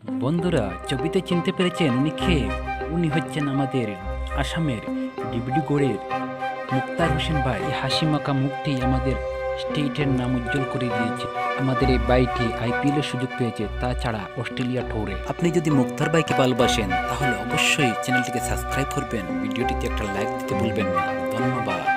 বন্ধুরা, ছবিতে চিনতে পেরেছেন উনি কে? উনি হচ্ছেন আমাদের আসামের ডিব্রুগড়ের মুক্তার হোসেন ভাই। এই হাসিমাখা মুখটি আমাদের স্টেটের নাম উজ্জ্বল করে দিয়েছে। আমাদের এই ভাইটি আইপিএল এর সুযোগ পেয়েছে, তাছাড়া অস্ট্রেলিয়া ট্যুরে। আপনি যদি মুক্তার ভাইকে ভালোবাসেন তাহলে অবশ্যই চ্যানেলটিকে সাবস্ক্রাইব করবেন, ভিডিওটিতে একটা লাইক দিতে ভুলবেন না। ধন্যবাদ।